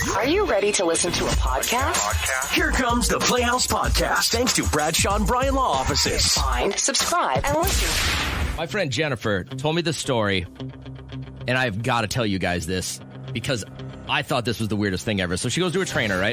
Are you ready to listen to a podcast? Here comes the Playhouse Podcast, thanks to Bradshaw and Bryan Law Offices. Find, subscribe, and listen. My friend Jennifer told me this story, and I've got to tell you guys this because I thought this was the weirdest thing ever. So she goes to a trainer, right?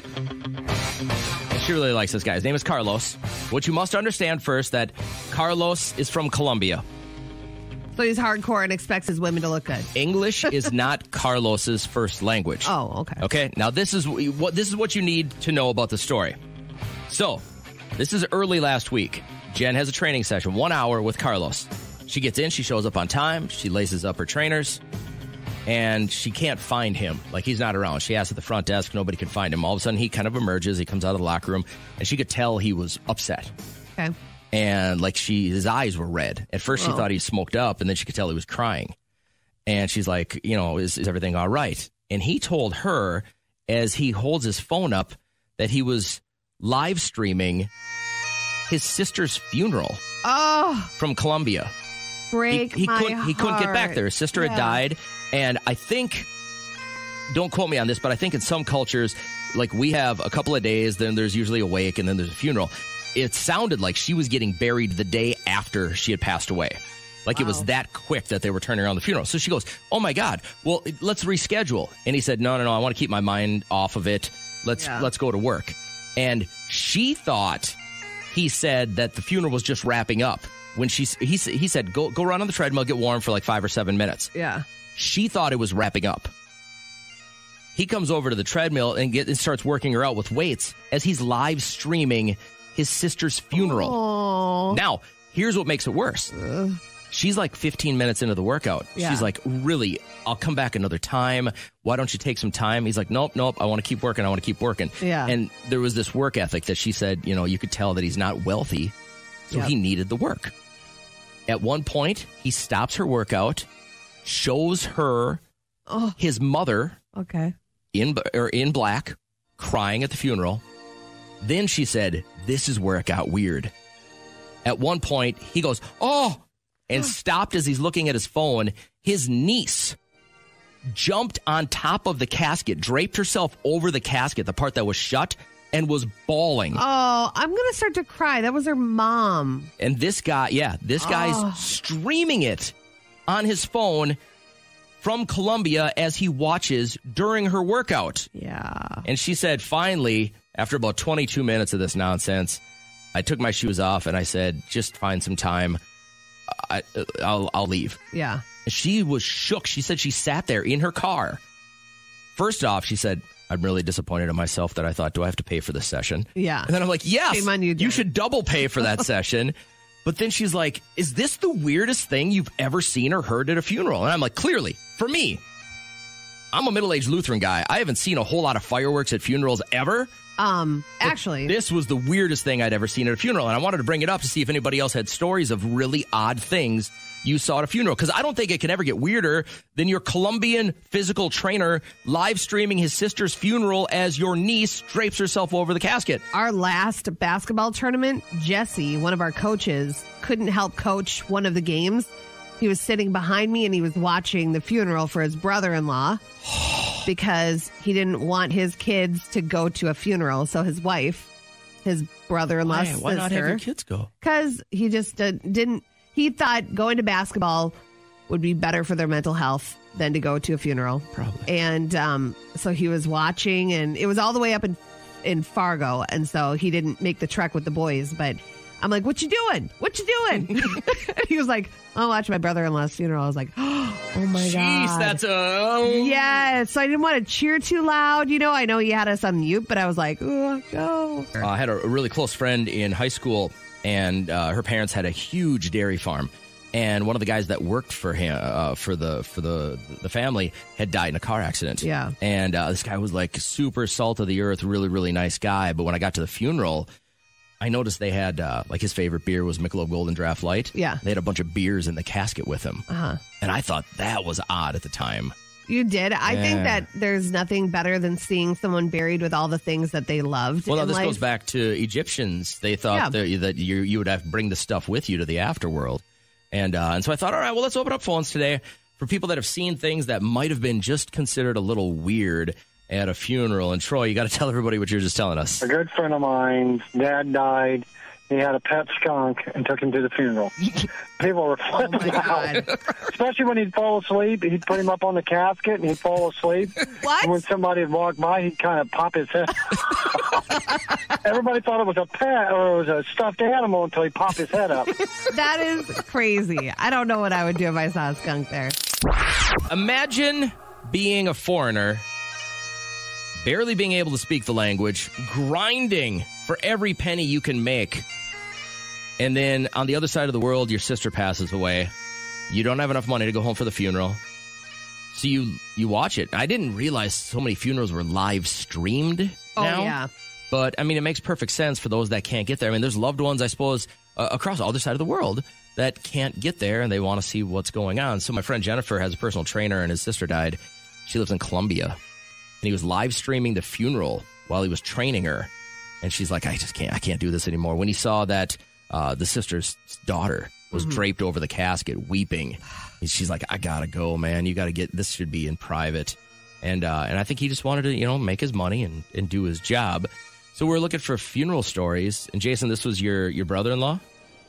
And she really likes this guy. His name is Carlos. What you must understand first, that Carlos is from Colombia. So he's hardcore and expects his women to look good. English is not Carlos's first language. Oh, okay. Okay, now this is what you need to know about the story. So, this is early last week. Jen has a training session, 1 hour with Carlos. She gets in, she shows up on time, she laces up her trainers, and she can't find him. Like, he's not around. She asks at the front desk, nobody can find him. All of a sudden, he kind of emerges, he comes out of the locker room, and she could tell he was upset. Okay. And like his eyes were red. At first she thought he smoked up, and then she could tell he was crying. And she's like, is everything all right? And he told her, as he holds his phone up, that he was live streaming his sister's funeral from Colombia. Break he my couldn't get back there. His sister had died. And I think, don't quote me on this, but I think in some cultures, like we have a couple of days, then there's usually a wake, and then there's a funeral. It sounded like she was getting buried the day after she had passed away. Like it was that quick that they were turning around the funeral. So she goes, oh my God, well, let's reschedule. And he said, no, I want to keep my mind off of it. Let's go to work. And she thought he said that the funeral was just wrapping up. When he said, go run on the treadmill, get warm for like 5 or 7 minutes. Yeah. She thought it was wrapping up. He comes over to the treadmill and starts working her out with weights as he's live streaming his sister's funeral. Aww. Now, here's what makes it worse. She's like 15 minutes into the workout. Yeah. She's like, really, I'll come back another time. Why don't you take some time? He's like, nope, I want to keep working. Yeah. And there was this work ethic that she said, you could tell that he's not wealthy, so he needed the work. At one point, he stops her workout, shows her his mother in black, crying at the funeral. Then she said, this is where it got weird. At one point, he goes, and stopped as he's looking at his phone. His niece jumped on top of the casket, draped herself over the casket, the part that was shut, and was bawling. Oh, I'm going to start to cry. That was her mom. And this guy's streaming it on his phone from Colombia as he watches during her workout. Yeah. And she said, finally, after about 22 minutes of this nonsense, I took my shoes off and I said, just find some time. I'll leave. Yeah. She was shook. She said she sat there in her car. First off, she said, I'm really disappointed in myself that I thought, do I have to pay for this session? Yeah. And then I'm like, yes, shame on you, you should double pay for that session. But then she's like, is this the weirdest thing you've ever seen or heard at a funeral? And I'm like, clearly, for me, I'm a middle-aged Lutheran guy. I haven't seen a whole lot of fireworks at funerals ever. Actually, this was the weirdest thing I'd ever seen at a funeral. And I wanted to bring it up to see if anybody else had stories of really odd things you saw at a funeral. Because I don't think it can ever get weirder than your Colombian physical trainer live streaming his sister's funeral as your niece drapes herself over the casket. Our last basketball tournament, Jesse, one of our coaches, couldn't help coach one of the games. He was sitting behind me and he was watching the funeral for his brother-in-law because he didn't want his kids to go to a funeral. So his wife, his brother-in-law's sister. Why not have your kids go? Because he just didn't. He thought going to basketball would be better for their mental health than to go to a funeral. Probably. And so he was watching, and it was all the way up in Fargo. And so he didn't make the trek with the boys, but I'm like, what you doing? What you doing? He was like, I'll watch my brother-in-law's funeral. I was like, oh my God. Jeez, that's Yes. So I didn't want to cheer too loud. I know he had us on mute, but I was like, oh, go. I had a really close friend in high school, and her parents had a huge dairy farm. And one of the guys that worked for him, for the family, had died in a car accident. Yeah. And this guy was like super salt of the earth, really, really nice guy. But when I got to the funeral, I noticed they had, like, his favorite beer was Michelob Golden Draft Light. Yeah. They had a bunch of beers in the casket with him. Uh-huh. And I thought that was odd at the time. You did. I think that there's nothing better than seeing someone buried with all the things that they loved. Well, now in this life. goes back to Egyptians. They thought that you would have to bring the stuff with you to the afterworld. And so I thought, all right, well, let's open up phones today for people that have seen things that might have been just considered a little weird at a funeral. And Troy, you got to tell everybody what you were just telling us. A good friend of mine's dad died. He had a pet skunk and took him to the funeral. People were flipping out. Especially when he'd fall asleep. He'd put him up on the casket and he'd fall asleep. What? And when somebody would walk by, he'd kind of pop his head. Everybody thought it was a pet or it was a stuffed animal until he popped his head up. That is crazy. I don't know what I would do if I saw a skunk there. Imagine being a foreigner, barely being able to speak the language, grinding for every penny you can make. And then on the other side of the world, your sister passes away. You don't have enough money to go home for the funeral. So you watch it. I didn't realize so many funerals were live streamed now. Oh, yeah. But, I mean, it makes perfect sense for those that can't get there. I mean, there's loved ones, I suppose, across the other side of the world that can't get there and they want to see what's going on. So my friend Jennifer has a personal trainer and his sister died. She lives in Colombia. And he was live streaming the funeral while he was training her. And she's like, I can't do this anymore. When he saw that the sister's daughter was draped over the casket weeping, she's like, I gotta go, man. You gotta get, this should be in private. And I think he just wanted to, make his money and do his job. So we're looking for funeral stories. And Jason, this was your brother-in-law?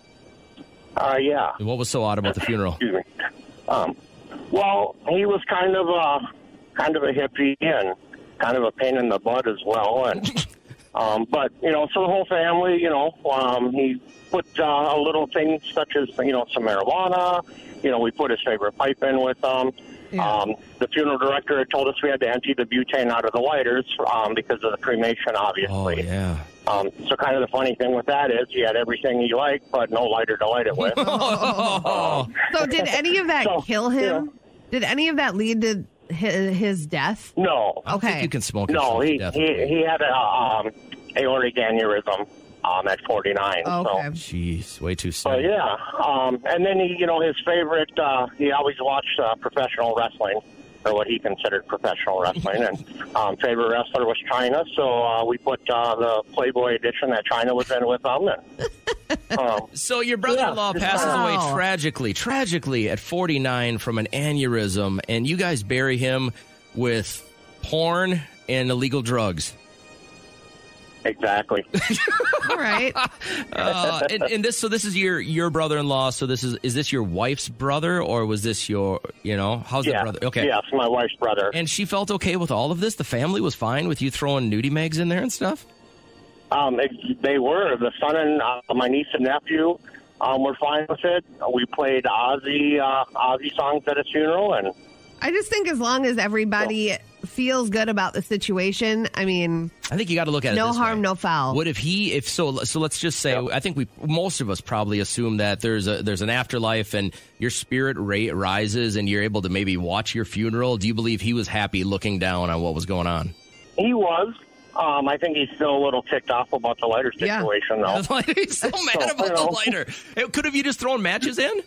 Yeah. And what was so odd about the funeral? Excuse me. Well, he was kind of a hippie and kind of a pain in the butt as well. And but so the whole family, he put a little things such as some marijuana. We put his favorite pipe in with them. Yeah. The funeral director had told us we had to empty the butane out of the lighters because of the cremation, obviously. Oh, yeah. So kind of the funny thing with that is he had everything he liked, but no lighter to light it with. So did any of that kill him? Yeah. Did any of that lead to his death? No. I don't think you can smoke No, he death. He had a aortic aneurysm at 49. Okay. So. Jeez, way too soon. But yeah, and then he, his favorite, he always watched professional wrestling, or what he considered professional wrestling, and favorite wrestler was China, so we put the Playboy edition that China was in with them. And, so your brother-in-law passes away tragically at 49 from an aneurysm, and you guys bury him with porn and illegal drugs. Exactly. All right. And this is your brother-in-law. So is this your wife's brother, or was this your, how's the brother? Okay. Yes, my wife's brother. And she felt okay with all of this? The family was fine with you throwing nudie mags in there and stuff? They were. The son and my niece and nephew were fine with it. We played Ozzy songs at his funeral, and I just think as long as everybody feels good about the situation, I mean, I think you got to look at it no this harm, way. no foul. What if so let's just say, I think most of us probably assume that there's an afterlife and your spirit rises and you're able to maybe watch your funeral. Do you believe he was happy looking down on what was going on? He was. I think he's still a little ticked off about the lighter situation, though. He's so mad about the lighter. Could have you just thrown matches in?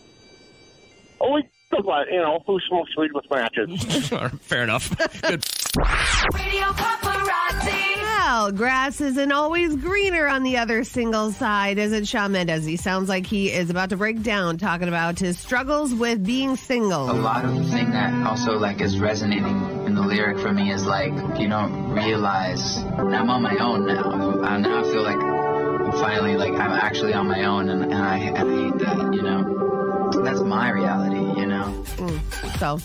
Oh, but, who smokes weed with matches? Fair enough. Good. Radio Paparazzi. Well, grass isn't always greener on the other single side, is it, Shawn Mendes? He sounds like he is about to break down, talking about his struggles with being single. A lot of the thing that also is resonating in the lyric for me is you don't realize I'm on my own now. Now I feel like I'm finally I'm actually on my own, and I hate that, That's my reality, So,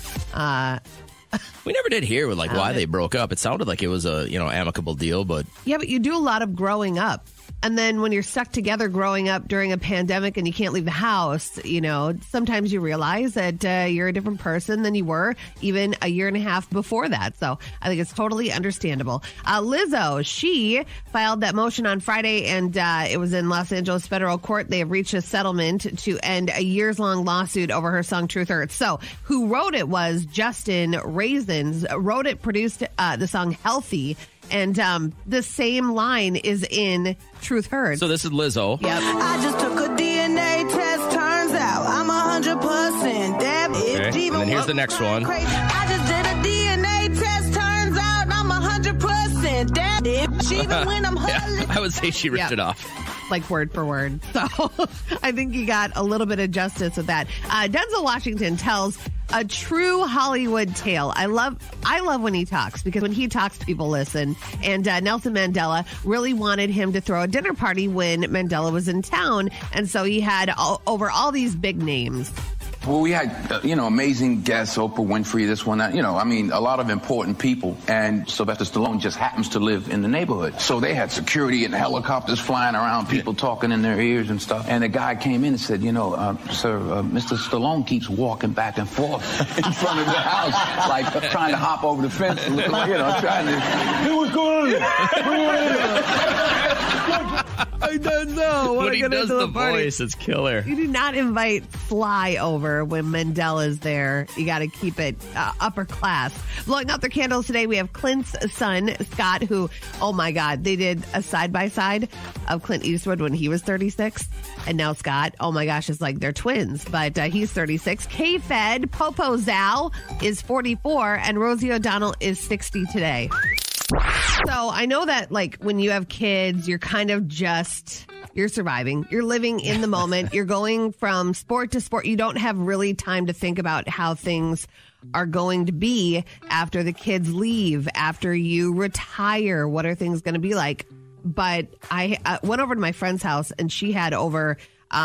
we never did hear why they broke up. It sounded like it was a amicable deal, but yeah, but you do a lot of growing up. And then when you're stuck together growing up during a pandemic and you can't leave the house, sometimes you realize that you're a different person than you were even a year and a half before that. So I think it's totally understandable. Lizzo, she filed that motion on Friday, and it was in Los Angeles federal court. They have reached a settlement to end a years-long lawsuit over her song Truth Hurts. So who wrote it was Justin Raisins. Wrote it, produced the song Healthy. And the same line is in Truth Hurts. So this is Lizzo. Yep. I just took a DNA test. Turns out I'm 100% dead. Okay. And then here's the next one. I just did a DNA test. Turns out I'm 100% dead. Even when I'm I would say she ripped it off. Word for word. So I think you got a little bit of justice with that. Denzel Washington tells A true Hollywood tale. I love when he talks, because when he talks, people listen. And Nelson Mandela really wanted him to throw a dinner party when Mandela was in town. And so he had over all these big names. Well, we had, amazing guests, Oprah Winfrey, this one, that, a lot of important people. And Sylvester Stallone just happens to live in the neighborhood. So they had security and helicopters flying around, people talking in their ears and stuff. And the guy came in and said, sir, Mr. Stallone keeps walking back and forth in front of the house, like trying to hop over the fence, trying to, hey, what's going on? I don't know. When he does the voice, it's killer. You do not invite Sly over when Mandela's there. You got to keep it upper class. Blowing out their candles today, we have Clint's son, Scott, who, oh my God, they did a side-by-side of Clint Eastwood when he was 36. And now Scott, oh my gosh, it's like they're twins. But he's 36. K-Fed, Popo Zhao is 44. And Rosie O'Donnell is 60 today. So I know that, like, when you have kids, you're kind of you're surviving. You're living in the moment. You're going from sport to sport. You don't have really time to think about how things are going to be after the kids leave, after you retire. What are things going to be like? But I went over to my friend's house, and she had over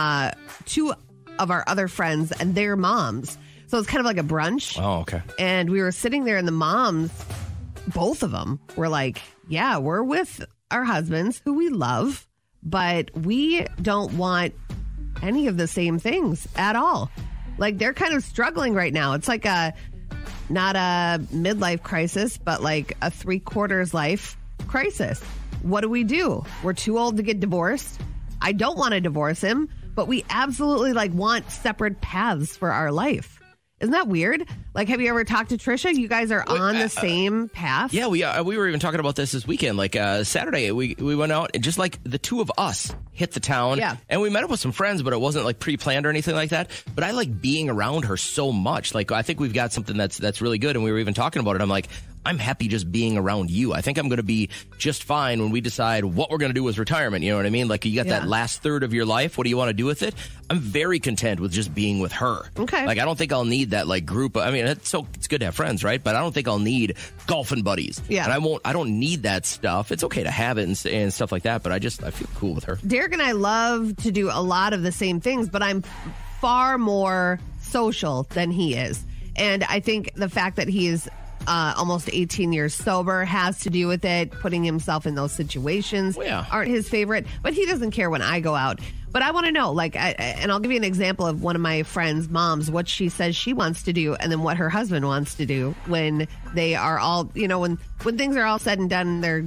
2 of our other friends and their moms. So it's kind of like a brunch. Oh, okay. And we were sitting there, and the moms, both of them, were like, yeah, we're with our husbands who we love, but we don't want any of the same things at all. Like, they're kind of struggling right now. It's like not a midlife crisis, but like a 3/4 life crisis. What do? We're too old to get divorced. I don't want to divorce him, but we absolutely want separate paths for our life. Isn't that weird? Like, have you ever talked to Trisha? You guys are on the same path? Yeah, we were even talking about this weekend. Like, Saturday, we went out, and just like the 2 of us hit the town. Yeah. And we met up with some friends, but it wasn't like pre-planned or anything like that. But I like being around her so much. Like, I think we've got something that's really good, and we were even talking about it. I'm like, I'm happy just being around you. I think I'm going to be just fine when we decide what we're going to do with retirement. You know what I mean? Like, you got that last third of your life. What do you want to do with it? I'm very content with just being with her. Okay. Like, I don't think I'll need that group. I mean, it's good to have friends, right? But I don't think I'll need golfing buddies. Yeah. And I don't need that stuff. It's okay to have it and stuff like that, but I feel cool with her. Derek and I love to do a lot of the same things, but I'm far more social than he is. And I think the fact that he is almost 18 years sober has to do with it. Putting himself in those situations aren't his favorite, but he doesn't care when I go out. But I want to know, and I'll give you an example of one of my friend's moms, what she says she wants to do, and then what her husband wants to do when they are all, when things are all said and done, they're,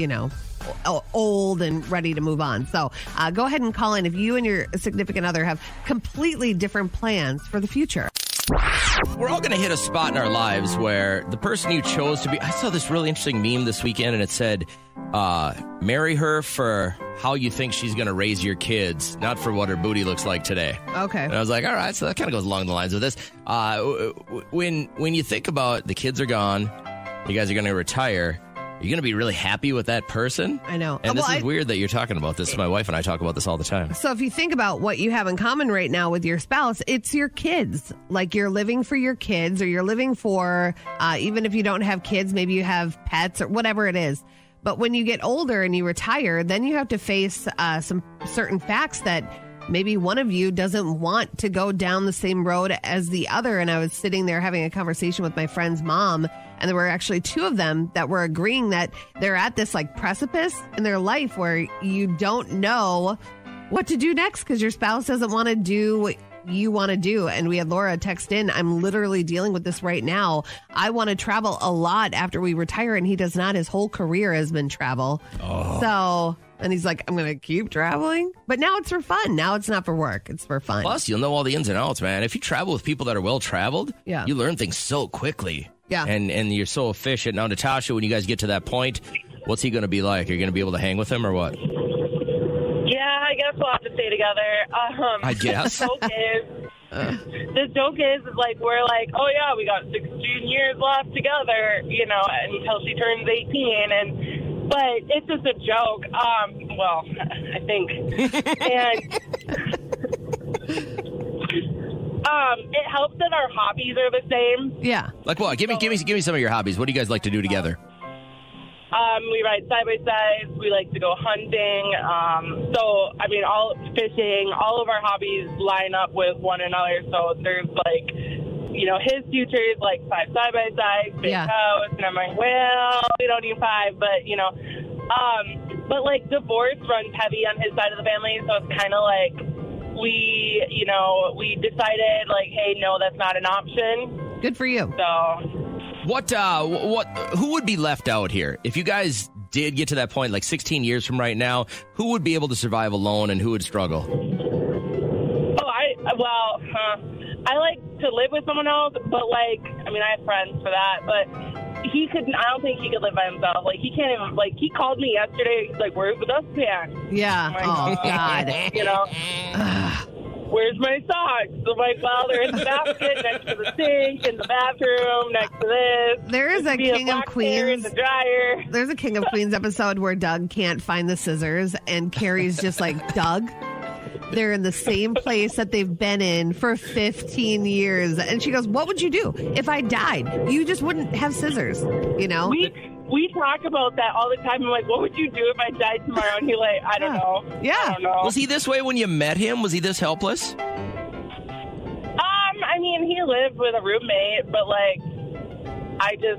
old and ready to move on. So go ahead and call in if you and your significant other have completely different plans for the future. We're all going to hit a spot in our lives where the person you chose to be... I saw this really interesting meme this weekend, and it said, marry her for how you think she's going to raise your kids, not for what her booty looks like today. Okay. And I was like, all right, so that kind of goes along the lines of this. When you think about the kids are gone, you guys are going to retire... You're going to be really happy with that person? I know. And this is weird that you're talking about this. My wife and I talk about this all the time. So if you think about what you have in common right now with your spouse, it's your kids. Like, you're living for your kids, or you're living for, even if you don't have kids, maybe you have pets or whatever it is. But when you get older and you retire, then you have to face some certain facts that maybe one of you doesn't want to go down the same road as the other. And I was sitting there having a conversation with my friend's mom, and there were actually 2 of them that were agreeing that they're at this precipice in their life where you don't know what to do next because your spouse doesn't want to do what you want to do. And we had Laura text in, I'm literally dealing with this right now. I want to travel a lot after we retire, and he does not. His whole career has been travel. Oh. So... And he's like, I'm going to keep traveling. But now it's for fun. Now it's not for work. It's for fun. Plus, you'll know all the ins and outs, man. If you travel with people that are well-traveled, you learn things so quickly. Yeah. And you're so efficient. Now, Natasha, when you guys get to that point, what's he going to be like? Are you going to be able to hang with him or what? Yeah, I guess we'll have to stay together. I guess. The joke is like, we're like, oh, yeah, we got 16 years left together, until she turns 18. But it's just a joke. Well, I think. And It helps that our hobbies are the same. Yeah. Like what? Give me some of your hobbies. What do you guys like to do together? We ride side-by-sides. We like to go hunting. All fishing. All of our hobbies line up with one another. So there's his future is like 5 side-by-sides, big house. And I'm like, well, we don't need 5, but, but like divorce runs heavy on his side of the family. So it's kind of like we decided like, hey, no, that's not an option. Good for you. So... Who would be left out here? If you guys did get to that point, like 16 years from right now, who would be able to survive alone and who would struggle? I like to live with someone else, but I have friends for that, but I don't think he could live by himself. Like, he can't even, he called me yesterday, he's like, where's the dustpan? Yeah. God. Where's my socks? I'm like, well, they're in the basket next to the sink, in the bathroom, next to this. There is a King of Queens. In the dryer. There's a King of Queens episode where Doug can't find the scissors, and Carrie's just like, Doug, they're in the same place that they've been in for 15 years. And she goes, what would you do if I died? You just wouldn't have scissors, We talk about that all the time. I'm like, what would you do if I died tomorrow? And he's like, I don't know. Yeah. I don't know. Was he this way when you met him? Was he this helpless? He lived with a roommate, but I just,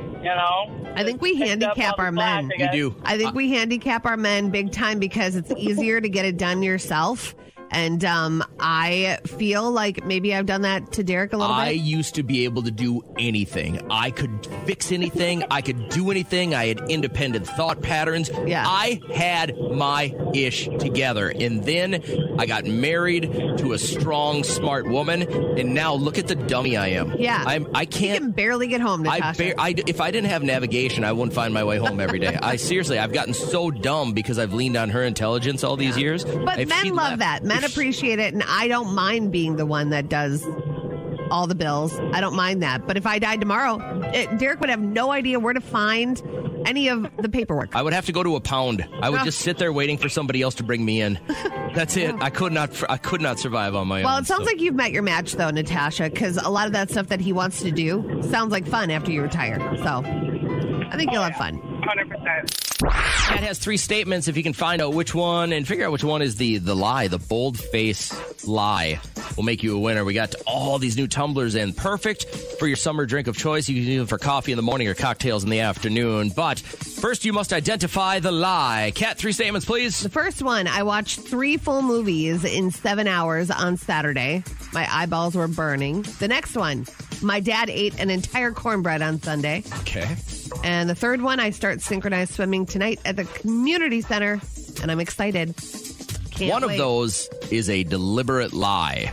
I think we handicap our men. You do. I think we handicap our men big time because it's easier to get it done yourself. And I feel like maybe I've done that to Derek a little bit. I used to be able to do anything. I could fix anything. I could do anything. I had independent thought patterns. Yeah. I had my ish together. And then I got married to a strong, smart woman. And now look at the dummy I am. Yeah. I can't. You can barely get home, Natasha. If I didn't have navigation, I wouldn't find my way home every day. I've gotten so dumb because I've leaned on her intelligence all these years. But men love that. Men appreciate it, and I don't mind being the one that does all the bills. I don't mind that. But if I died tomorrow, Derek would have no idea where to find any of the paperwork. I would have to go to a pound. I would just sit there waiting for somebody else to bring me in. That's it. I could not survive on my own. Well, it sounds like you've met your match, though, Natasha, because a lot of that stuff that he wants to do sounds like fun after you retire. So I think you'll have fun. 100%. Cat has 3 statements. If you can find out which one and figure out which one is the lie, the bold-faced lie, will make you a winner. We got all these new tumblers in. Perfect for your summer drink of choice. You can use them for coffee in the morning or cocktails in the afternoon. But first, you must identify the lie. Cat, 3 statements, please. The first one, I watched 3 full movies in 7 hours on Saturday. My eyeballs were burning. The next one, my dad ate an entire cornbread on Sunday. Okay. And the third one, I start synchronized swimming tonight at the community center, and I'm excited. Can't wait. Of those is a deliberate lie.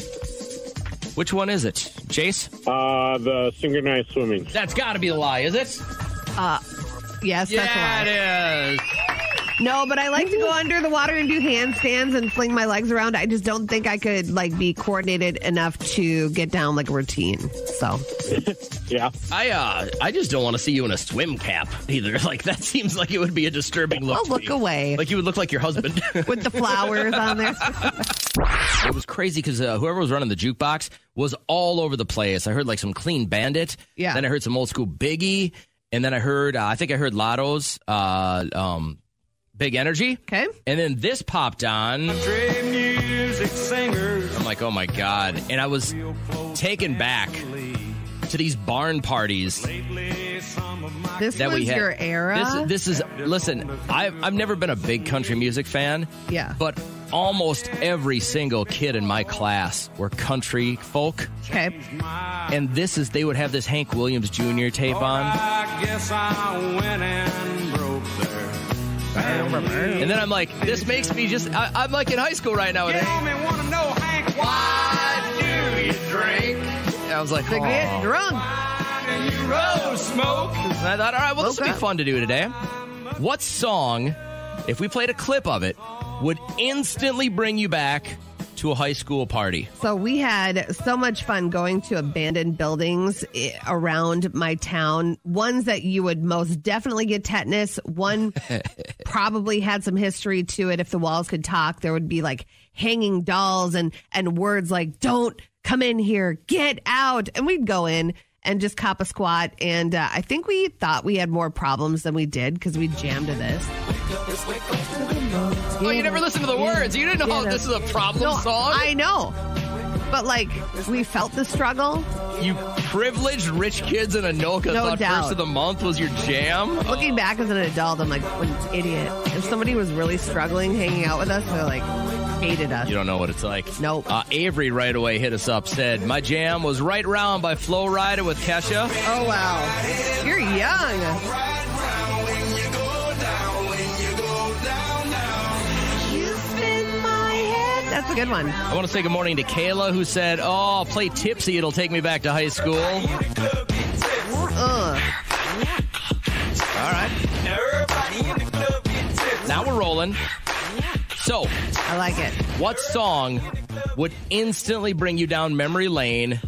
Which one is it? Chase? The synchronized swimming. That's got to be the lie, is it? Yes, that's a lie. Yeah, it is. No, but I like to go under the water and do handstands and fling my legs around. I just don't think I could be coordinated enough to get down like a routine. So, yeah, I just don't want to see you in a swim cap either. That seems like it would be a disturbing look. I'll look away. Like you would look like your husband with the flowers on there. It was crazy because whoever was running the jukebox was all over the place. I heard some Clean Bandit. Yeah. Then I heard some old school Biggie, and then I heard I think I heard Lotto's. Big Energy. Okay. And then this popped on. Music singers. I'm like, oh my God. And I was taken back to these barn parties. This that was we had. your era? This is, listen, I've never been a big country music fan. Yeah. But almost every single kid in my class were country folk. Okay. And they would have this Hank Williams Jr. tape on. I guess I went and broke there. And then I'm like, this makes me I'm like in high school right now. You only want to know, Hank, why do you drink? And I was like, to get drunk. Why do you roll smoke? And I thought, all right, well, this will be fun to do today. What song, if we played a clip of it, would instantly bring you back to a high school party? So we had so much fun going to abandoned buildings around my town. Ones that you would most definitely get tetanus. One probably had some history to it. If the walls could talk, there would be like hanging dolls and words like, don't come in here, get out. And we'd go in and just cop a squat. And I think we thought we had more problems than we did because we jammed to this. Oh, you never listened to the words. You didn't know this is a problem song? I know. But, like, we felt the struggle. You privileged rich kids in Anoka No thought doubt. First of the Month was your jam? Looking back as an adult, I'm like, what an idiot. If somebody was really struggling hanging out with us, they're like, hated us. You don't know what it's like. Nope. Avery right away hit us up, said, my jam was Right Round by Flo Rida with Kesha. Oh, wow. You're young. That's a good one. I want to say good morning to Kayla, who said, oh, I'll play Tipsy. It'll take me back to high school. All right. Now we're rolling. So, I like it. What song would instantly bring you down memory lane?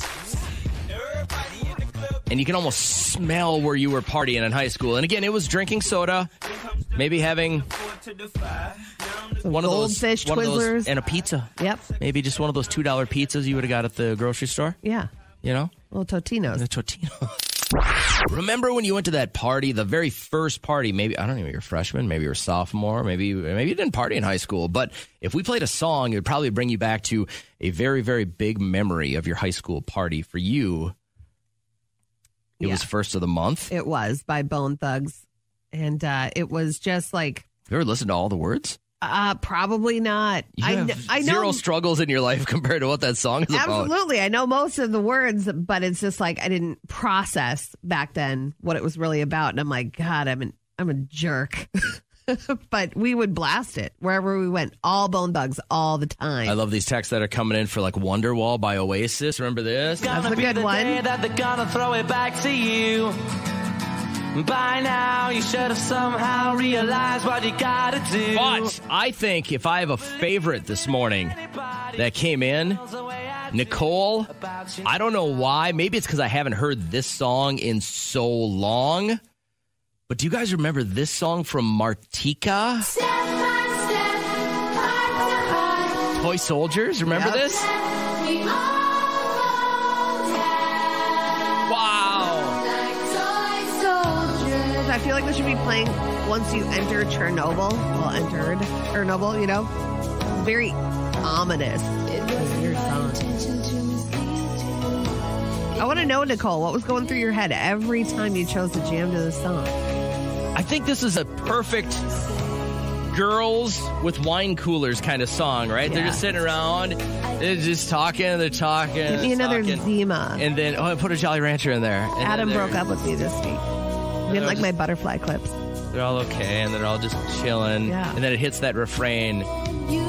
And you can almost smell where you were partying in high school. And again, it was drinking soda, maybe having one of those Twizzlers and a pizza. Yep. Maybe just one of those $2 pizzas you would have got at the grocery store. Yeah. You know? Little Totinos. The Totino. Remember when you went to that party, the very first party, maybe, I don't know, maybe you're a freshman, maybe you're a sophomore, maybe you didn't party in high school, but if we played a song, it would probably bring you back to a very, very big memory of your high school party. For you, it was First of the Month. It was by Bone Thugs. And it was just like... You ever listened to all the words? Probably not. I know zero struggles in your life compared to what that song is about. Absolutely. I know most of the words, but it's just like I didn't process back then what it was really about. And I'm like, God, I'm a jerk. But we would blast it wherever we went. All Bone Thugs all the time. I love these texts that are coming in for like Wonderwall by Oasis. Remember this? That's a good one. That they're gonna throw it back to you. By now, you should have somehow realized what you gotta do. But I think if I have a favorite this morning that came in, Nicole, I don't know why. Maybe it's because I haven't heard this song in so long. But do you guys remember this song from Martika? Step by step, heart to heart. Toy Soldiers, remember this? We all Wow. like toy soldiers. I feel like this should be playing once you enter Chernobyl. Well, entered Chernobyl, you know? Very ominous. Weird song. I want to know, Nicole, what was going through your head every time you chose to jam to this song? I think this is a perfect girls with wine coolers kind of song, right? They're just sitting around, they're just talking, Give me another Zima. And then, I put a Jolly Rancher in there. And Adam then broke up with me this week. Didn't like my butterfly clips. They're all okay, and they're all just chilling. Yeah. And then it hits that refrain. You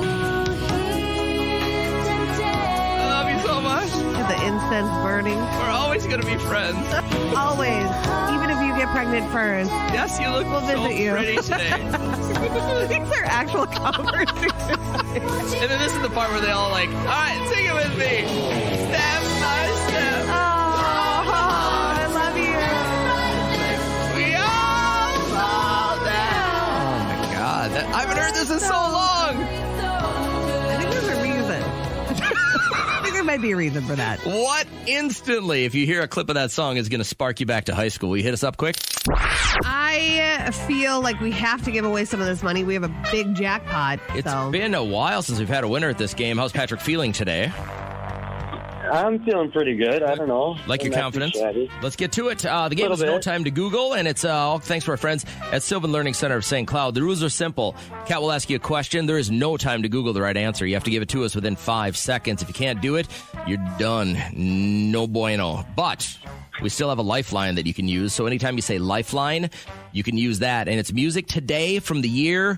I love you so much. With the incense burning. We're always going to be friends. Always. Even if you get pregnant first. Yes, you look We'll so visit you. pretty today. These are actual conversations. And then this is the part where they all like, all right, sing it with me. Step by step. I love you. We all fall down. Oh, my God. I haven't heard this in so long. I think there's a reason. I think there might be a reason for that. What instantly, if you hear a clip of that song, is going to spark you back to high school? Will you hit us up quick? I feel like we have to give away some of this money. We have a big jackpot. It's so. been a while since we've had a winner at this game. How's Patrick feeling today? I'm feeling pretty good. I don't know. Like your I'm not confidence? too shabby. Let's get to it. The game is Little No bit. Time to Google, and it's all thanks to our friends at Sylvan Learning Center of St. Cloud. The rules are simple. Kat will ask you a question. There is no time to Google the right answer. You have to give it to us within 5 seconds. If you can't do it, you're done. No bueno. But we still have a lifeline that you can use. So anytime you say lifeline, you can use that. And it's music today from the year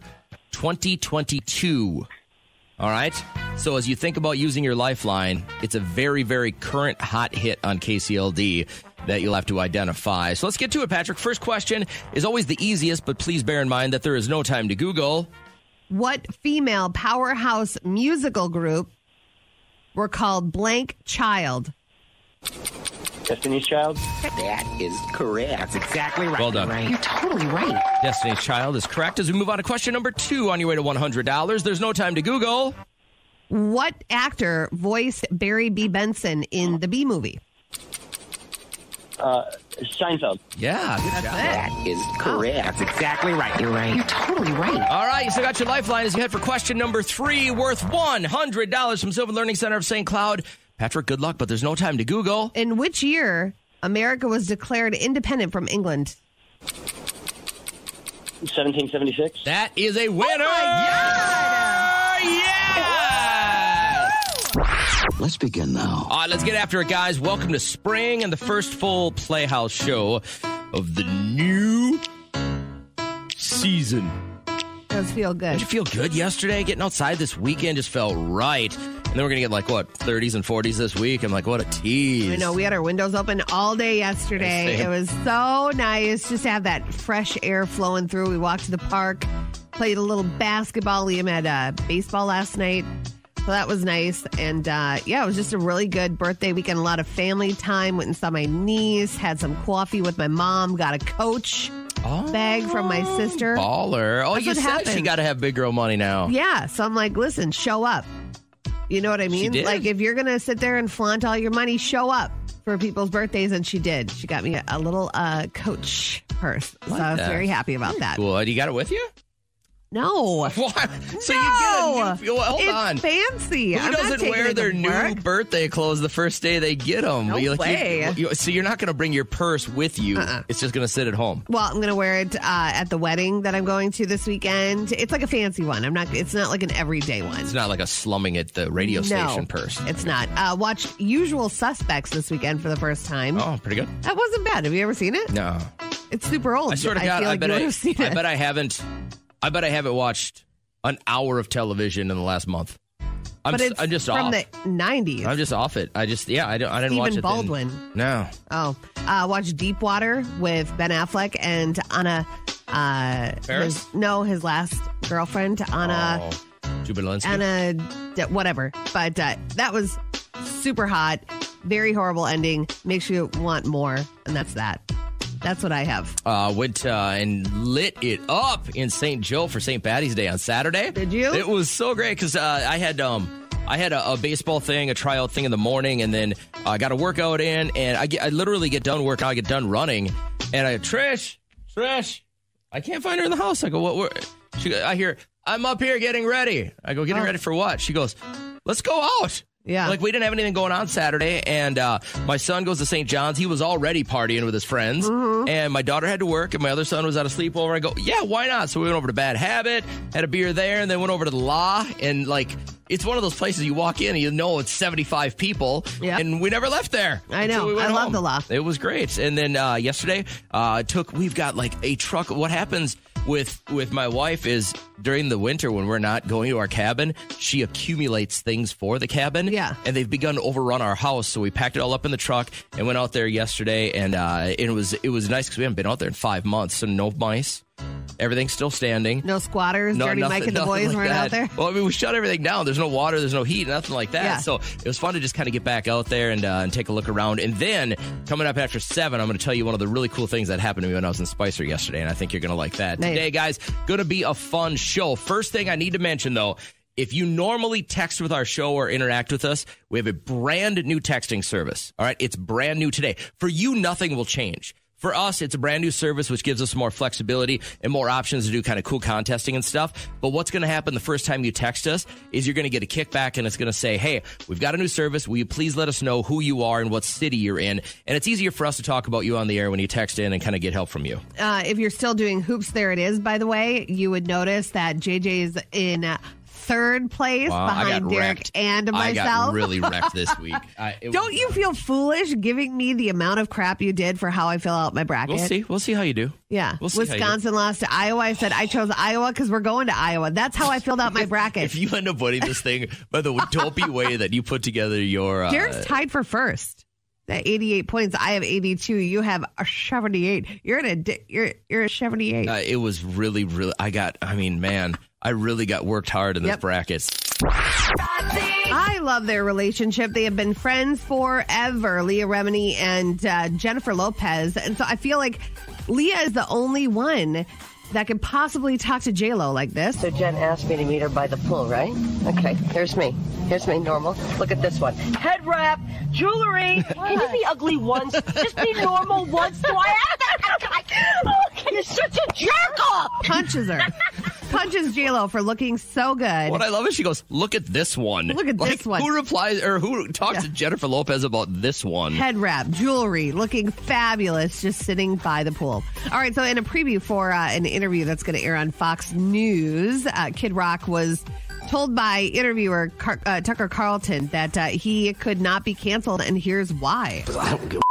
2022. All right? So as you think about using your lifeline, it's a very, very current hot hit on KCLD that you'll have to identify. So let's get to it, Patrick. First question is always the easiest, but please bear in mind that there is no time to Google. What female powerhouse musical group were called Blank Child? Destiny's Child? That is correct. That's exactly right. Well done. Right. You're totally right. Destiny's Child is correct. As we move on to question number 2 on your way to $100, there's no time to Google. What actor voiced Barry B. Benson in the Bee Movie? Seinfeld. Yeah, good job. That is correct. That's exactly right. You're right. You're totally right. All right, you still got your lifeline as you head for question number 3, worth $100 from Sylvan Learning Center of St. Cloud. Patrick, good luck, but there's no time to Google. In which year America was declared independent from England? 1776. That is a winner! Yeah! Let's begin now. All right, let's get after it, guys. Welcome to spring and the first full Playhouse show of the new season. Does feel good. Did you feel good yesterday? Getting outside this weekend just felt right. And then we're going to get 30s and 40s this week. I'm like, what a tease. I know. We had our windows open all day yesterday. It was so nice just to have that fresh air flowing through. We walked to the park, played a little basketball. Liam had baseball last night. So that was nice. And it was just a really good birthday weekend. A lot of family time. Went and saw my niece. Had some coffee with my mom. Got a Coach bag from my sister. Baller. Oh, That's you what said happened. she got to have big girl money now. Yeah. So I'm like, listen, show up. You know what I mean? She did. Like, if you're going to sit there and flaunt all your money, show up for people's birthdays. And she did. She got me a little Coach purse. So I was very happy about that. Cool. You got it with you? No. What? So No. you get a new... Hold it's on. fancy. Who I'm not doesn't taking wear it their to new work. birthday clothes the first day they get them? No way. So you're not going to bring your purse with you. It's just going to sit at home. Well, I'm going to wear it at the wedding that I'm going to this weekend. It's like a fancy one. It's not like an everyday one. It's not like a slumming at the radio station purse. It's not. Watched Usual Suspects this weekend for the first time. Oh, pretty good. That wasn't bad. Have you ever seen it? No. It's super old. I swear to God, feel like you would have seen it. I bet I haven't watched an hour of television in the last month. I'm just from off. the 90s. I'm just off it. I didn't watch it. Stephen Baldwin. No. Oh, watch Deepwater with Ben Affleck and Anna. Faris? His last girlfriend, Anna. Jubilinski? Anna, whatever. But that was super hot. Very horrible ending. Makes you want more, and that's that. That's what I have. Went and lit it up in St. Joe for St. Patty's Day on Saturday. Did you? It was so great because I had a baseball thing, a tryout thing in the morning, and then I got a workout in, and I literally get done working, I get done running, and I go, Trish, I can't find her in the house. I go, what? I hear, I'm up here getting ready. I go, getting ready for what? She goes, let's go out. Yeah. Like, we didn't have anything going on Saturday, and my son goes to St. John's. He was already partying with his friends, and my daughter had to work, and my other son was at a sleepover. I go, yeah, why not? So we went over to Bad Habit, had a beer there, and then went over to the La, and, it's one of those places you walk in and you know it's 75 people, and we never left there. I know. So we I went love home. the La. It was great. And then yesterday, we've got, a truck. What happens with my wife is during the winter when we're not going to our cabin, she accumulates things for the cabin. Yeah. And they've begun to overrun our house. So we packed it all up in the truck and went out there yesterday. And it was nice because we haven't been out there in 5 months. So no mice. Everything's still standing. No squatters. Dirty Mike and the boys weren't out there. Well, we shut everything down. There's no water. There's no heat. Nothing like that. Yeah. So it was fun to just kind of get back out there and take a look around. And then coming up after 7, I'm going to tell you one of the really cool things that happened to me when I was in Spicer yesterday. And I think you're going to like that. Nice. Today, guys, going to be a fun show. First thing I need to mention, though, if you normally text with our show or interact with us, we have a brand new texting service. All right. It's brand new today. For you, nothing will change. For us, it's a brand new service, which gives us more flexibility and more options to do kind of cool contesting and stuff. But what's going to happen the first time you text us is you're going to get a kickback, and it's going to say, hey, we've got a new service. Will you please let us know who you are and what city you're in? And it's easier for us to talk about you on the air when you text in and kind of get help from you. If you're still doing hoops, there it is, by the way. You would notice that JJ's in third place behind Derek wrecked. and myself. I got really wrecked this week. Don't you feel foolish giving me the amount of crap you did for how I fill out my bracket? We'll see how you do. Yeah. We'll see how you do. Wisconsin lost to Iowa. I said I chose Iowa because we're going to Iowa. That's how I filled out my bracket. If you end up winning this thing by the dopey way that you put together your... Derek's tied for first. At 88 points. I have 82. You have a 78. You're a 78. It was really, really... I really got worked hard in this bracket. I love their relationship. They have been friends forever, Leah Remini and Jennifer Lopez. And so I feel like Leah is the only one that could possibly talk to J-Lo like this. So Jen asked me to meet her by the pool, right? Okay, here's me. Here's me, normal. Look at this one. Head wrap, jewelry. Can you be ugly once? Just be normal once. Do I have that? Oh, you're such a jerk-off. Punches her. Punches J-Lo for looking so good. What I love is she goes, look at this one. Look at this one. Who replies or who talks to Jennifer Lopez about this one? Head wrap, jewelry, looking fabulous, just sitting by the pool. All right, so in a preview for an interview that's going to air on Fox News, Kid Rock was told by interviewer Tucker Carlson that he could not be canceled, and here's why. I don't give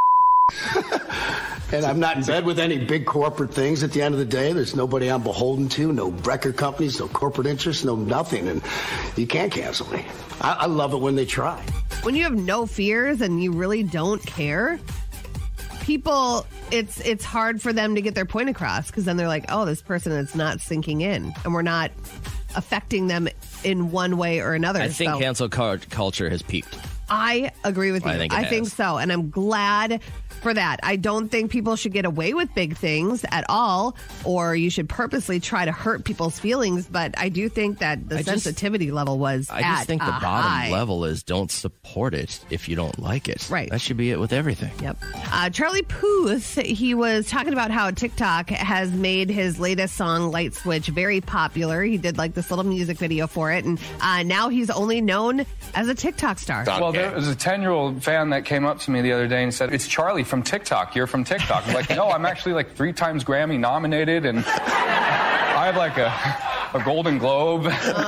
and I'm not in bed with any big corporate things at the end of the day. There's nobody I'm beholden to, no record companies, no corporate interests, no nothing, and you can't cancel me. I love it when they try. When you have no fears and you really don't care, people, it's hard for them to get their point across because then they're like, oh, this person is not sinking in, and we're not affecting them in one way or another. I think cancel culture has peaked. I agree with you. I think so. And I'm glad for that. I don't think people should get away with big things at all, or you should purposely try to hurt people's feelings. But I do think that the sensitivity level was I just think the bottom high level is don't support it if you don't like it. Right. That should be it with everything. Yep. Charlie Puth, he was talking about how TikTok has made his latest song, Light Switch, very popular. He did like this little music video for it. And now he's only known as a TikTok star. Well, there was a 10-year-old fan that came up to me the other day and said, it's Charlie from TikTok. You're from TikTok. I'm like, no, I'm actually like 3 times Grammy nominated, and I have like a Golden Globe.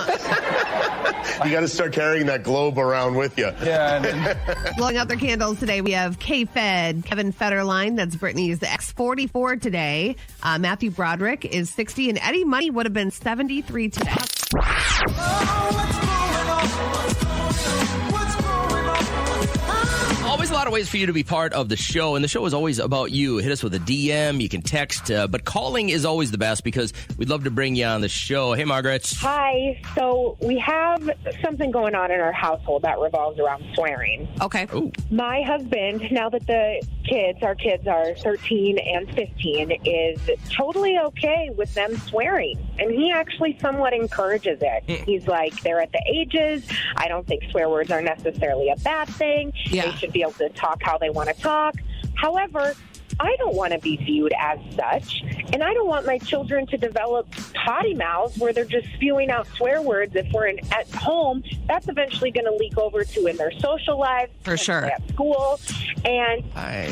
You got to start carrying that globe around with you. Yeah. Blowing out their candles today, we have K-Fed, Kevin Federline, that's Britney's X44 today. Matthew Broderick is 60, and Eddie Money would have been 73 today. Always a lot of ways for you to be part of the show, and the show is always about you. Hit us with a DM, you can text, but calling is always the best because we'd love to bring you on the show. Hey, Margaret. Hi. So we have something going on in our household that revolves around swearing. Okay. Ooh. My husband, now that our kids are 13 and 15, is totally okay with them swearing. And he actually somewhat encourages it. He's like, they're at the ages. I don't think swear words are necessarily a bad thing. Yeah. They should be able to talk how they want to talk. However, I don't want to be viewed as such, and I don't want my children to develop potty mouths where they're just spewing out swear words. If we're at home, that's eventually going to leak over to in their social lives, for sure, at school, and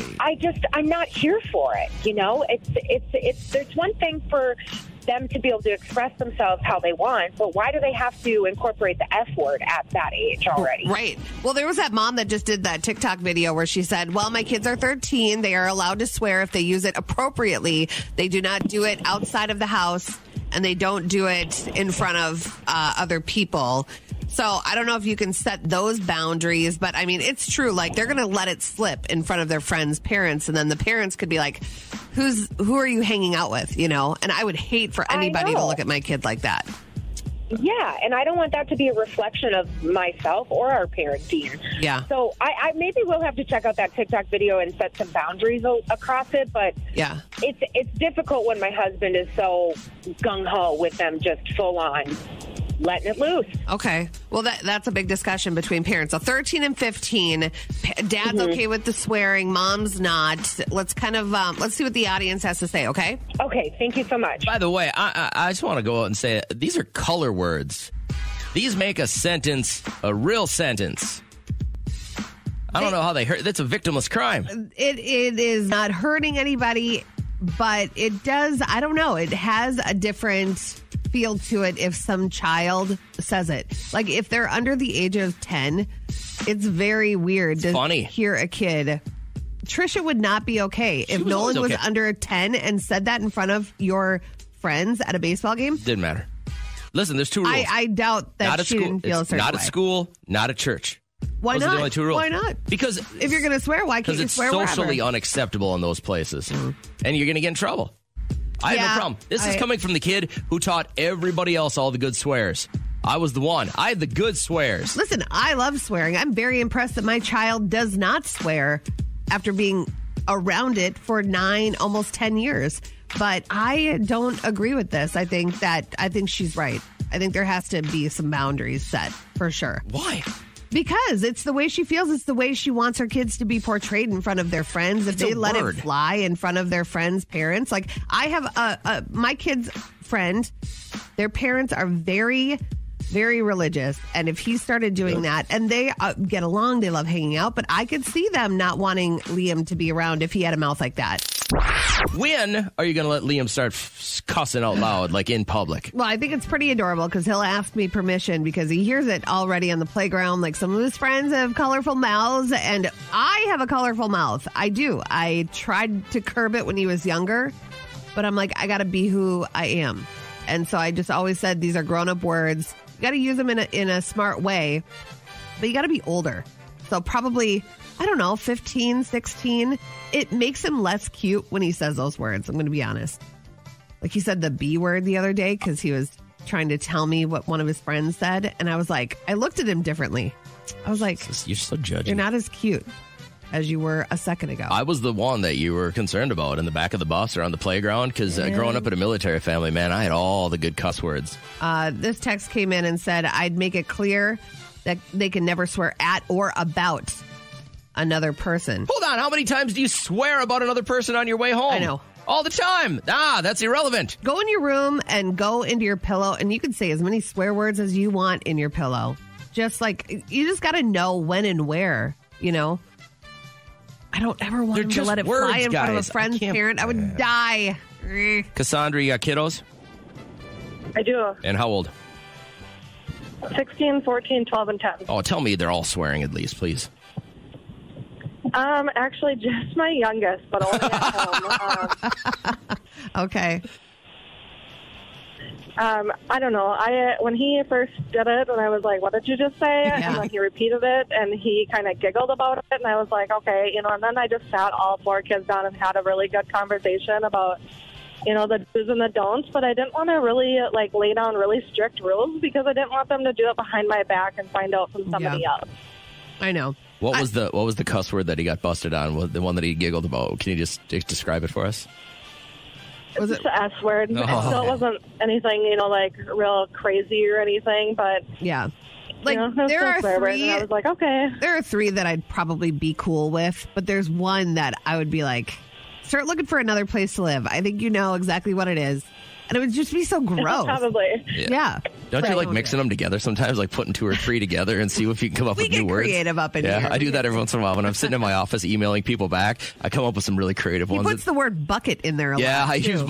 I'm not here for it. You know, it's there's one thing for them to be able to express themselves how they want, but why do they have to incorporate the F word at that age already? Right. Well, there was that mom that just did that TikTok video where she said, well, my kids are 13. They are allowed to swear if they use it appropriately. They do not do it outside of the house, and they don't do it in front of other people. So I don't know if you can set those boundaries, but I mean, it's true. Like, they're going to let it slip in front of their friends' parents, and then the parents could be like, who are you hanging out with? You know, and I would hate for anybody to look at my kid like that. Yeah, and I don't want that to be a reflection of myself or our parenting. Yeah. So I maybe we'll have to check out that TikTok video and set some boundaries across it. But yeah, it's difficult when my husband is so gung-ho with them just full on letting it loose. Okay. Well, that's a big discussion between parents. So 13 and 15, dad's okay with the swearing, mom's not. Let's kind of, let's see what the audience has to say, okay? Okay, thank you so much. By the way, I just want to go out and say, these are color words. These make a sentence a real sentence. I don't know how they hurt. That's a victimless crime. It is not hurting anybody, but it does, I don't know, it has a different feel to it if some child says it. Like, if they're under the age of 10, it's very weird to hear a kid. Trisha would not be okay if Nolan was under 10 and said that in front of your friends at a baseball game. Didn't matter. Listen, there's 2 rules. I doubt that she didn't feel a certain Not way. at school, not at church. Why Those not? are the only 2 rules. Why not? Because if you're going to swear, why can't you swear wherever? Because it's socially unacceptable in those places. And you're going to get in trouble. I have no problem. This is coming from the kid who taught everybody else all the good swears. I was the one. I had the good swears. Listen, I love swearing. I'm very impressed that my child does not swear after being around it for 9, almost 10 years. But I don't agree with this. I think she's right. I think there has to be some boundaries set for sure. Why? Because it's the way she feels. It's the way she wants her kids to be portrayed in front of their friends. If they let it fly in front of their friends' parents. Like I have my kid's friend, their parents are very, very religious. And if he started doing that, and they get along, they love hanging out, but I could see them not wanting Liam to be around if he had a mouth like that. When are you going to let Liam start cussing out loud, like in public? Well, I think it's pretty adorable because he'll ask me permission because he hears it already on the playground. Like some of his friends have colorful mouths, and I have a colorful mouth. I do. I tried to curb it when he was younger, but I'm like, I got to be who I am. And so I just always said these are grown-up words. You got to use them in a smart way, but you got to be older. So probably, I don't know, 15, 16. It makes him less cute when he says those words. I'm going to be honest. Like he said the B word the other day because he was trying to tell me what one of his friends said. And I was like, I looked at him differently. I was like, you're so judgy. You're not as cute as you were a second ago. I was the one that you were concerned about in the back of the bus or on the playground because growing up in a military family, man, I had all the good cuss words. This text came in and said, I'd make it clear that they can never swear at or about another person. Hold on. How many times do you swear about another person on your way home? I know. All the time. That's irrelevant. Go in your room and go into your pillow, and you can say as many swear words as you want in your pillow. Just like, you just got to know when and where, you know? I don't ever want him to let it fly in front of a friend's parent. I would die. Cassandra, you got kiddos? I do. And how old? 16, 14, 12, and 10. Oh, tell me they're all swearing at least, please. Actually, just my youngest, but only at home. Okay. I don't know. When he first did it, and I was like, "What did you just say?" Yeah. And then he repeated it, and he kind of giggled about it, and I was like, "Okay," you know. And then I just sat all 4 kids down and had a really good conversation about, you know, the do's and the don'ts. But I didn't want to really like lay down really strict rules because I didn't want them to do it behind my back and find out from somebody else. I know. What was the cuss word that he got busted on? The one that he giggled about? Can you just describe it for us? Was it the S word? So it wasn't anything, you know, like real crazy or anything, but yeah. Like, you know, there are 3. I was like, okay. There are 3 that I'd probably be cool with, but there's one that I would be like, start looking for another place to live. I think you know exactly what it is. And it would just be so gross. Probably. Yeah. Don't you like mixing them together sometimes, like putting 2 or 3 together and see if you can come up with new words? We get creative up in here. Yeah, I do that every once in a while. When I'm sitting in my office emailing people back, I come up with some really creative ones. He puts the word bucket in there a lot. Yeah, I use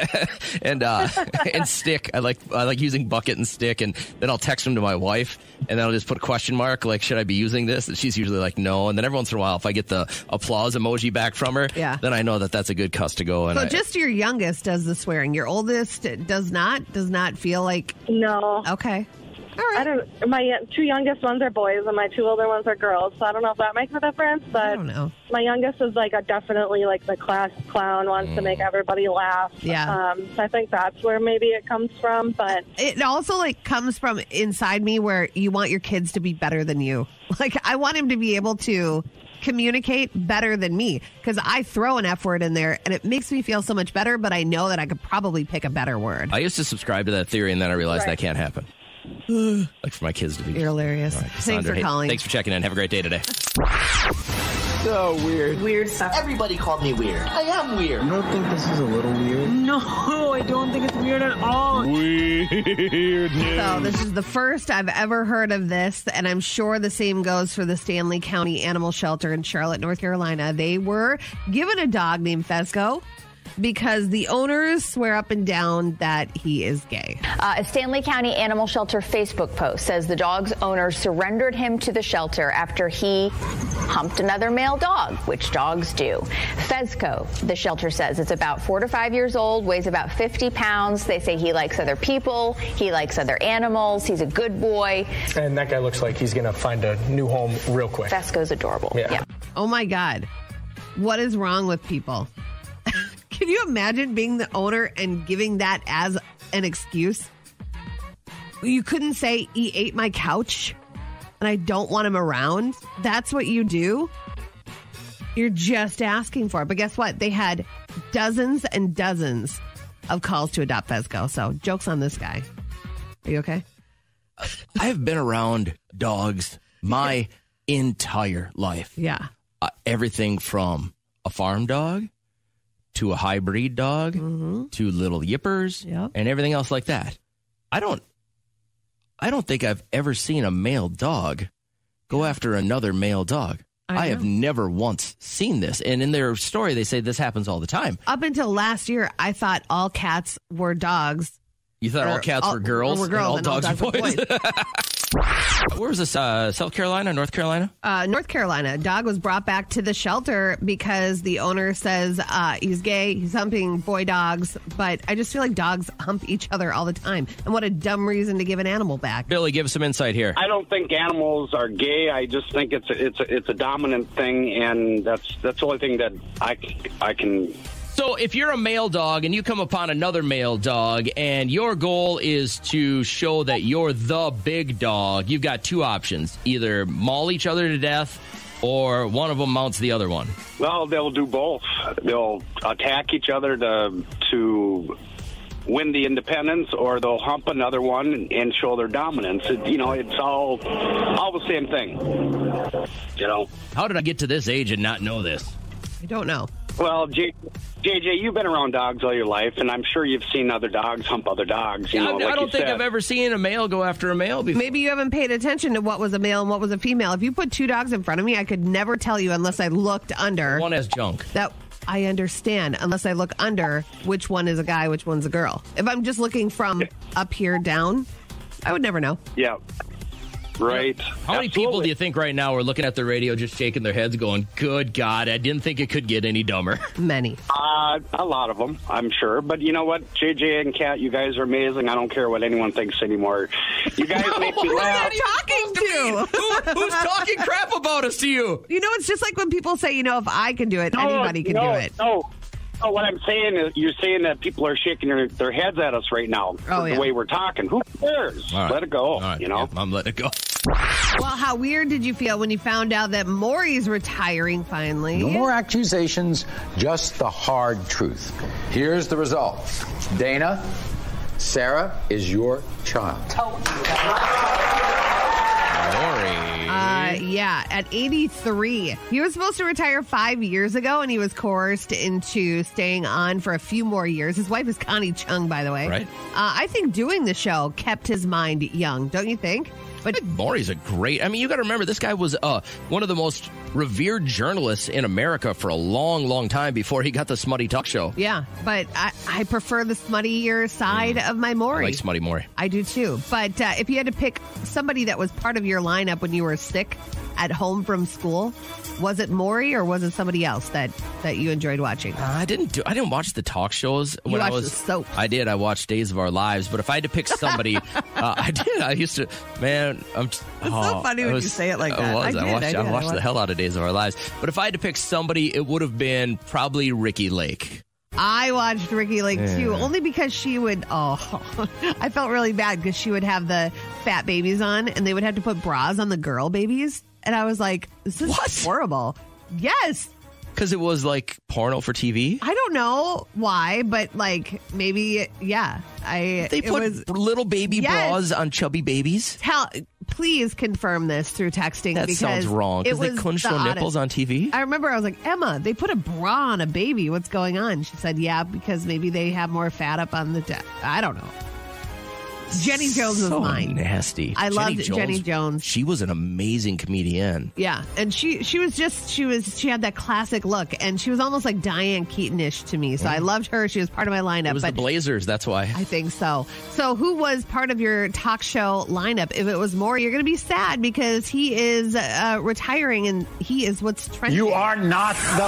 and stick. I like using bucket and stick, and then I'll text them to my wife, and then I'll just put a question mark, like, should I be using this? And she's usually like, no. And then every once in a while, if I get the applause emoji back from her, then I know that that's a good cuss to go. And so just your youngest does the swearing. Your oldest does not feel like... No. Okay. All right. My 2 youngest ones are boys, and my 2 older ones are girls. So I don't know if that makes a difference, but I don't know. My youngest is like definitely like the class clown, wants to make everybody laugh. Yeah. So I think that's where maybe it comes from, but it also like comes from inside me where you want your kids to be better than you. Like I want him to be able to communicate better than me because I throw an F word in there and it makes me feel so much better, but I know that I could probably pick a better word. I used to subscribe to that theory, and then I realized that can't happen. Like for my kids to be. You're hilarious. Right, Thanks for calling. Thanks for checking in. Have a great day today. So weird. Weird stuff. Everybody called me weird. I am weird. You don't think this is a little weird? No, I don't think it's weird at all. Weird. So this is the first I've ever heard of this, and I'm sure the same goes for the Stanley County Animal Shelter in Charlotte, North Carolina. They were given a dog named Fesco because the owners swear up and down that he is gay. A Stanley County Animal Shelter Facebook post says the dog's owner surrendered him to the shelter after he humped another male dog, which dogs do. Fesco, the shelter says, it's about 4 to 5 years old, weighs about 50 pounds. They say he likes other people, he likes other animals, he's a good boy. And that guy looks like he's going to find a new home real quick. Fesco's adorable. Yeah. Oh my God. What is wrong with people? Can you imagine being the owner and giving that as an excuse? You couldn't say he ate my couch and I don't want him around. That's what you do. You're just asking for it. But guess what? They had dozens and dozens of calls to adopt Fezco. So joke's on this guy. Are you okay? I've been around dogs my entire life. Yeah. Everything from a farm dog to a hybrid dog to little yippers and everything else like that. I don't think I've ever seen a male dog go after another male dog. I have never once seen this. And in their story, they say this happens all the time. Up until last year, I thought all cats were dogs. You thought all cats were girls, were girls and all dogs were boys? Where was this? South Carolina, North Carolina? North Carolina. A dog was brought back to the shelter because the owner says he's gay, he's humping boy dogs, but I just feel like dogs hump each other all the time. And what a dumb reason to give an animal back. Billy, give us some insight here. I don't think animals are gay. I just think it's a dominant thing, and that's the only thing that I can. So if you're a male dog and you come upon another male dog and your goal is to show that you're the big dog, you've got two options. Either maul each other to death or one of them mounts the other one. Well, they'll do both. They'll attack each other to win the independence, or they'll hump another one and show their dominance. It's all the same thing. How did I get to this age and not know this? I don't know. Well, JJ, you've been around dogs all your life, and I'm sure you've seen other dogs hump other dogs. I don't think I've ever seen a male go after a male before. Maybe you haven't paid attention to what was a male and what was a female. If you put two dogs in front of me, I could never tell you unless I looked under. One has junk. That I understand, unless I look under which one is a guy, which one's a girl. If I'm just looking from up here down, I would never know. Yeah. Right. How many people do you think right now are looking at the radio just shaking their heads going, good God, I didn't think it could get any dumber? Many. A lot of them, I'm sure. But you know what? JJ and Kat, you guys are amazing. I don't care what anyone thinks anymore. You guys make me laugh. Who are you talking to? Who's talking crap about us to you? You know, it's just like when people say, if I can do it, anybody can do it. No, what I'm saying is you're saying that people are shaking their heads at us right now the way we're talking. Who cares? Right. Let it go, Yeah, I'm letting it go. Well, how weird did you feel when you found out that Maury's retiring finally? No more accusations, just the hard truth. Here's the result. Dana, Sarah is your child. Yeah, at 83. He was supposed to retire 5 years ago, and he was coerced into staying on for a few more years. His wife is Connie Chung, by the way. Right. I think doing the show kept his mind young, don't you think? But Maury's a great... you got to remember, this guy was one of the most revered journalists in America for a long, long time before he got the Smutty Talk Show. Yeah, but I prefer the smuttier side of my Maury. I like Smutty Maury. I do too. But if you had to pick somebody that was part of your lineup when you were sick at home from school, was it Maury or was it somebody else that you enjoyed watching? I didn't watch the talk shows when I was. The soap. I did. I watched Days of Our Lives. But if I had to pick somebody, I did. I used to. Man, it's so funny when you say it like that. I watched the hell out of Days of Our Lives. But if I had to pick somebody, it would have been probably Ricky Lake. I watched Ricky Lake too, only because she would. I felt really bad because she would have the fat babies on, and they would have to put bras on the girl babies. And I was like, this is horrible. Yes. Because it was like porno for TV? I don't know why, but maybe, yeah. They put little baby bras on chubby babies? Please confirm this through texting. That sounds wrong. Because they couldn't show nipples on TV? I remember I was like, Emma, they put a bra on a baby. What's going on? She said, yeah, because maybe they have more fat up on the I don't know. Jenny Jones was mine. Nasty. I loved Jenny Jones. She was an amazing comedian. Yeah, and she had that classic look, and she was almost like Diane Keaton-ish to me. So I loved her. She was part of my lineup. It was the Blazers. That's why. I think so. So who was part of your talk show lineup? If it was Maury, you're going to be sad because he is retiring, and he is what's trending. You are not the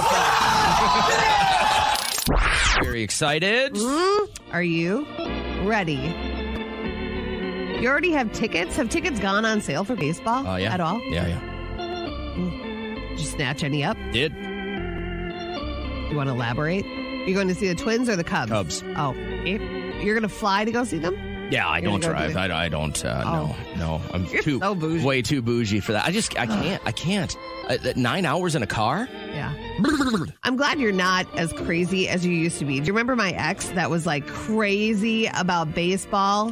Very excited. Are you ready? You already have tickets? Have tickets gone on sale for baseball at all? Yeah. Did you snatch any up? Did. You want to elaborate? You going to see the Twins or the Cubs? Cubs. Oh, you're going to fly to go see them? Yeah, I don't drive. I don't. No. I'm so bougie. Way too bougie for that. I can't. 9 hours in a car? Yeah. I'm glad you're not as crazy as you used to be. Do you remember my ex that was like crazy about baseball?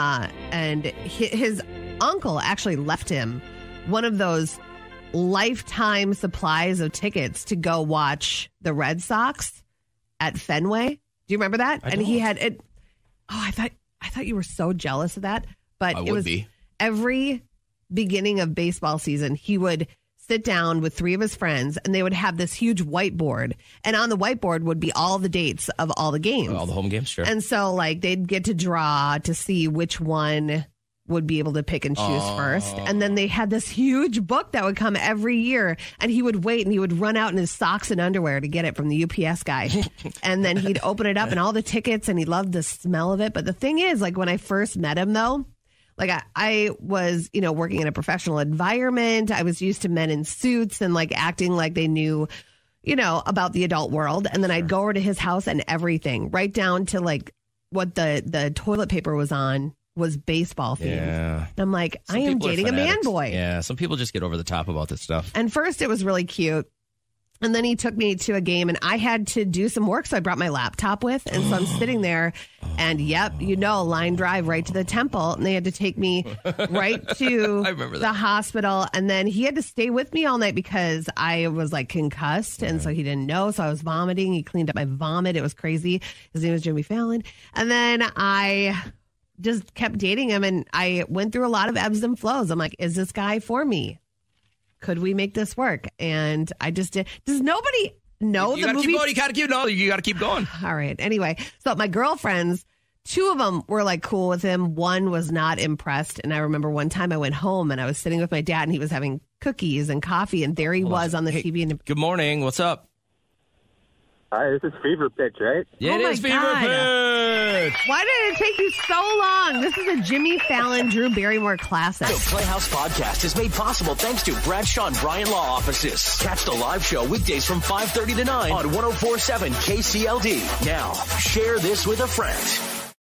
And his uncle actually left him one of those lifetime supplies of tickets to go watch the Red Sox at Fenway. Do you remember that? And he had it. Oh, I thought you were so jealous of that. But it was every beginning of baseball season, he would sit down with 3 of his friends and they would have this huge whiteboard. And on the whiteboard would be all the dates of all the games. All the home games, sure. And so like they'd get to draw to see which one would be able to pick and choose first. And then they had this huge book that would come every year. And he would wait and he would run out in his socks and underwear to get it from the UPS guy. And then he'd open it up and all the tickets, and he loved the smell of it. But the thing is, like when I first met him, though, like I was, working in a professional environment. I was used to men in suits and like acting like they knew, about the adult world. And then I'd go over to his house and everything, right down to like what the toilet paper was on, was baseball themed. Yeah. I'm like, I am dating a man boy. Yeah, some people just get over the top about this stuff. And first it was really cute. And then he took me to a game and I had to do some work. So I brought my laptop with. And so I'm sitting there and line drive right to the temple. And they had to take me right to the hospital. And then he had to stay with me all night because I was like concussed. And so he didn't know. So I was vomiting. He cleaned up my vomit. It was crazy. His name was Jimmy Fallon. And then I just kept dating him. And I went through a lot of ebbs and flows. I'm like, is this guy for me? Could we make this work? And I just did. Does nobody know the movie? You got to keep going. All right. Anyway, so my girlfriends, 2 of them were like cool with him. One was not impressed. And I remember one time I went home and I was sitting with my dad and he was having cookies and coffee. And there he was on the TV. And good morning. What's up? Hi, this is Fever Pitch, right? Yeah, it is Fever Pitch. Why did it take you so long? This is a Jimmy Fallon, Drew Barrymore classic. The Playhouse Podcast is made possible thanks to Bradshaw and Bryan Law Offices. Catch the live show weekdays from 5:30 to 9 on 104.7 KCLD. Now, share this with a friend.